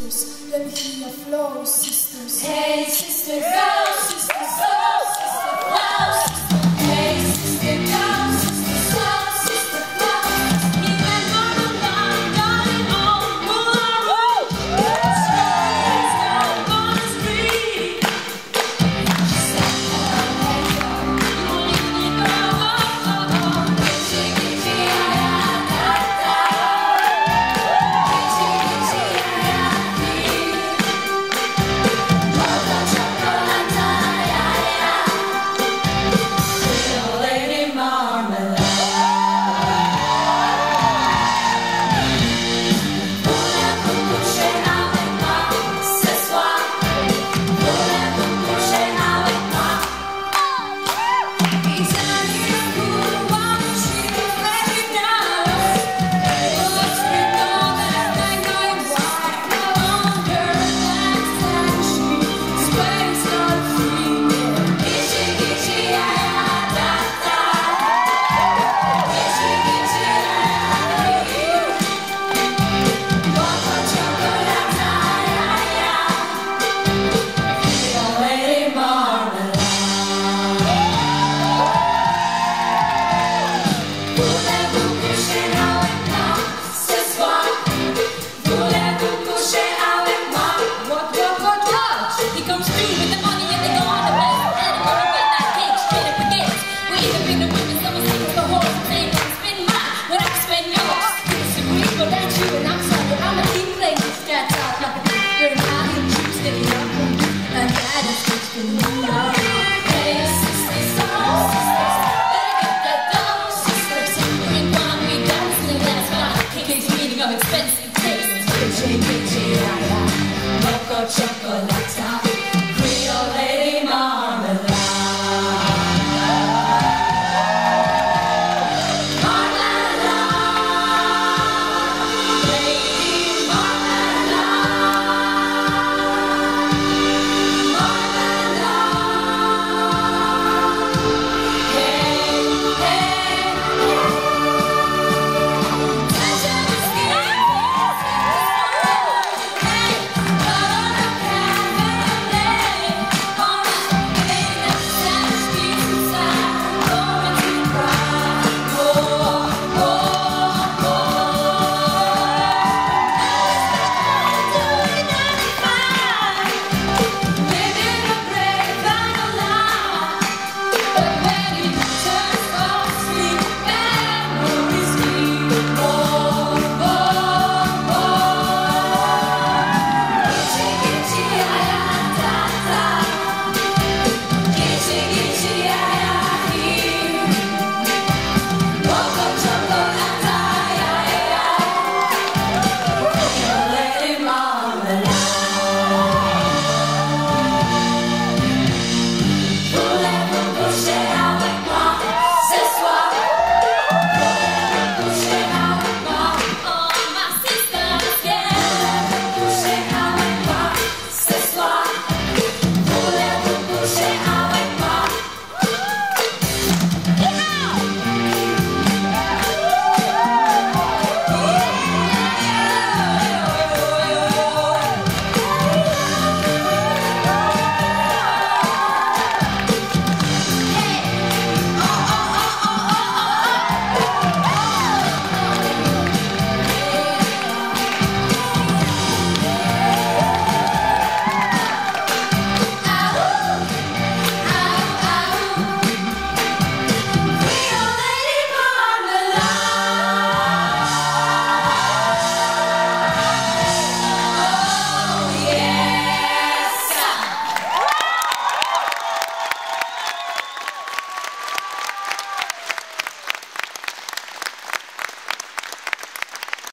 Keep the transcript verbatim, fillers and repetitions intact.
sisters, let me hear your flow, sisters. Hey sisters, go, sisters, go, sisters, go, sisters. Hey sister, go, sisters, go, sisters, go. Me and Mama Mom got it all, woo! Let's go on the street. She said, oh, hey, yo, you won't leave me go, oh, oh, oh. Gitchy, gitchy, ah, da, da. Gitchy, gitchy, ah, dee. Mocha chocolate, yeah, yeah. Little lady marmalade. Voulez-vous coucher avec moi ce soir? Voulez-vous coucher avec moi? He's in here cool while she very down. Let's rip all that mango white longer than she sways her feet. Gitchy, gitchy, yeah, da, da. Gitchy, gitchy, yeah, dee. Mocha chocolate, yeah, yeah. Little lady marmalade. Voulez-vous coucher avec moi ce soir? Voulez-vous coucher avec moi? What, what, what, what? He comes through with the money and they go on the best. And I'm gonna bet that cake straight up against. We either bring the women, someone sings the horse. And they can spin mine when I can spin yours. You disagree, but that's you and I'm sorry. I'ma keep playing this cat out like a big bird. I need you sticking up and that is what's been going on.